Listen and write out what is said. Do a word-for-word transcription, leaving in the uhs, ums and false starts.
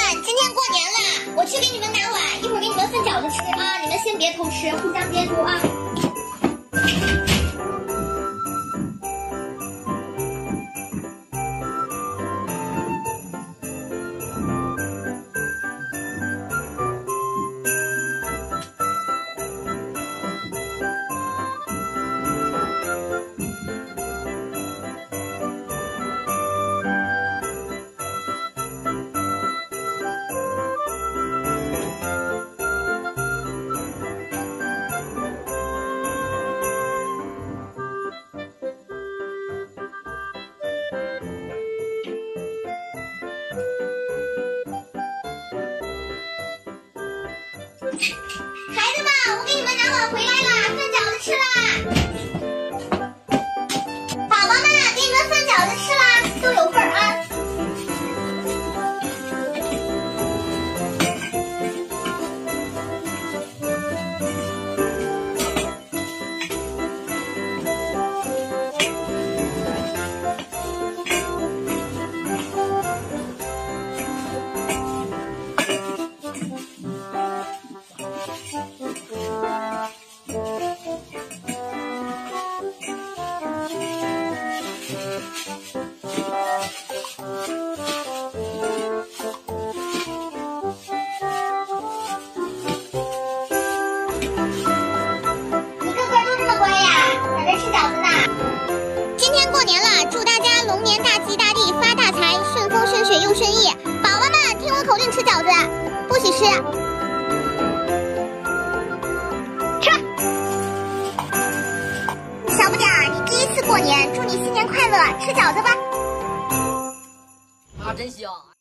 今天过年了，我去给你们拿碗，一会儿给你们分饺子吃啊！你们先别偷吃，互相监督啊。孩子们，我给你们拿碗回来了，分饺子吃啦！宝宝们，给你们分饺子吃啦，都有份儿啊！今天过年了，祝大家龙年大吉大利，发大财，顺风顺水又顺意。宝宝们，听我口令吃饺子，不许吃。吃。小不点儿，你第一次过年，祝你新年快乐，吃饺子吧。 啊，真香。